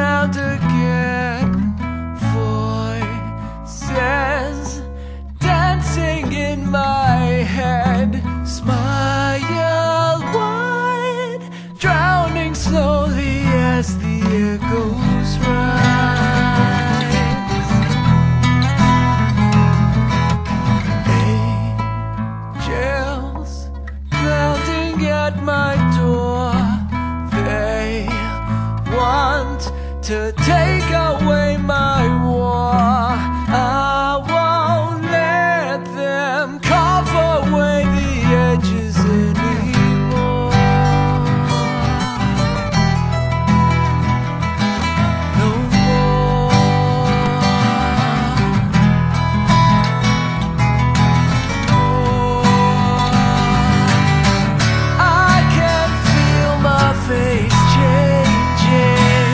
sound again. Voices dancing in my head. Smile wide, drowning slowly as the echoes rise. Angels pounding at my door. They want to take away my war. I won't let them carve away the edges anymore. No more. I can feel my face changing.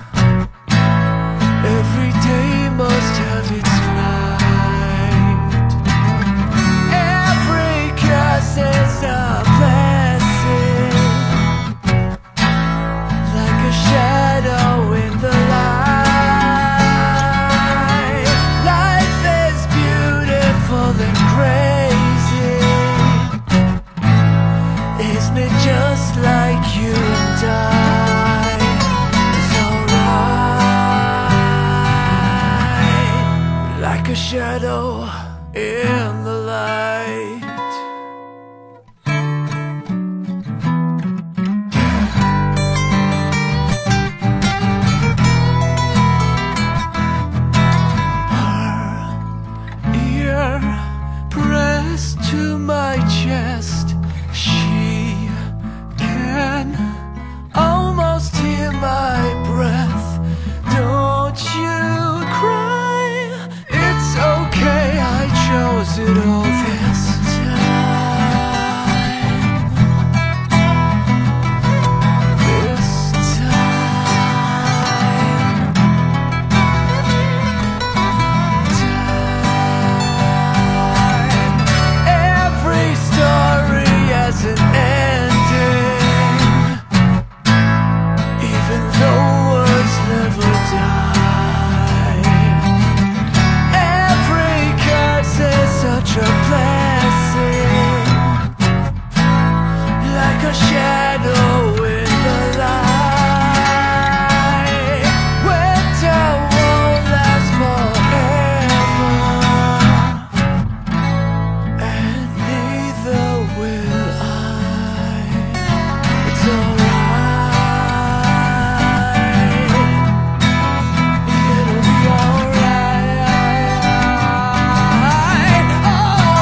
Every day must have its light. Every curse is a blessing, like a shadow in the light. Life is beautiful and crazy. Isn't it just like you and I? It's alright, like a shadow in the light. Her ear pressed to my chest. She can almost hear my breath. Don't you cry, it's okay, I chose it all this time. This time. Every story has an ending, even though words never die. Every curse is such a blessing, like a shadow in the light. Winter won't last forever, and neither will I. It's alright, it'll be alright. Oh,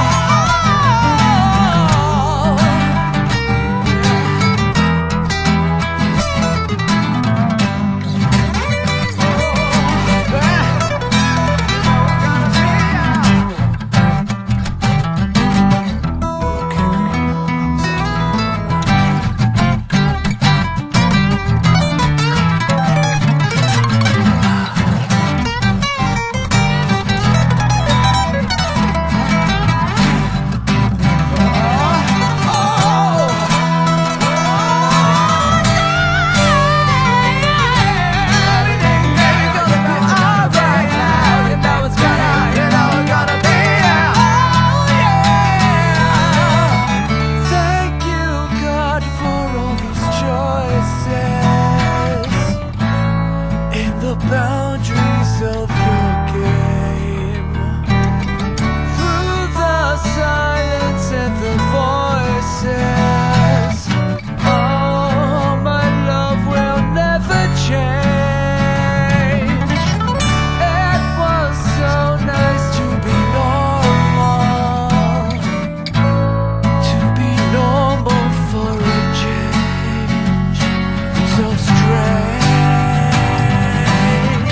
thank you, God, for all these choices in the boundaries of your game. Through the silence and the voices, oh, my love will never change. It was so nice to be normal, to be normal for a change. It's so strange,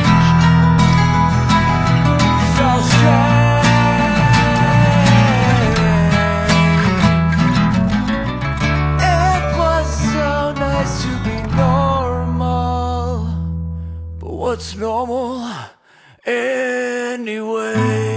so strange. It was so nice to be normal, but what's normal anyway?